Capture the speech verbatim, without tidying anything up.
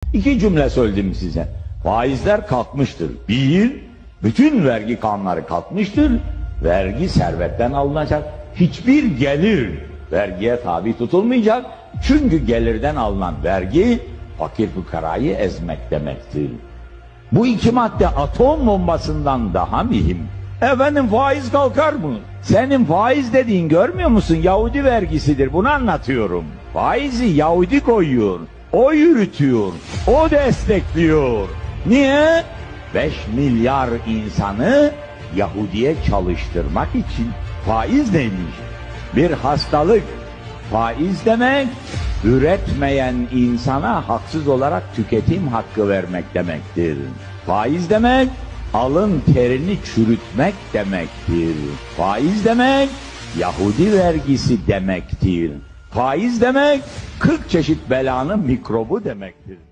İki cümle söyledim size. Faizler kalkmıştır. Bir, bütün vergi kanunları kalkmıştır. Vergi servetten alınacak. Hiçbir gelir vergiye tabi tutulmayacak. Çünkü gelirden alınan vergi fakir fukarayı ezmek demektir. Bu iki madde atom bombasından daha mühim. Efendim faiz kalkar mı? Senin faiz dediğin görmüyor musun? Yahudi vergisidir. Bunu anlatıyorum. Faizi Yahudi koyuyor. O yürütüyor. O destekliyor. Niye? beş milyar insanı Yahudi'ye çalıştırmak için. Faiz neymiş? Bir hastalık. Faiz demek, üretmeyen insana haksız olarak tüketim hakkı vermek demektir. Faiz demek, alın terini çürütmek demektir. Faiz demek, Yahudi vergisi demektir. Faiz demek, kırk çeşit belanın mikrobu demektir.